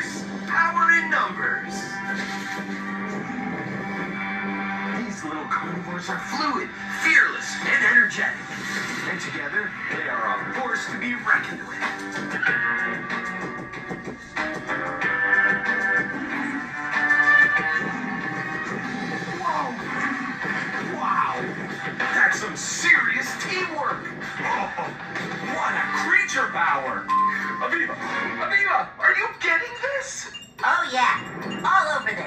Avengers, power in numbers. These little carnivores are fluid, fearless, and energetic. And together, they are a force to be reckoned with. Whoa! Wow! That's some serious teamwork! Oh, what a creature power! Aviva! Aviva! Are you getting this? Oh yeah, all over the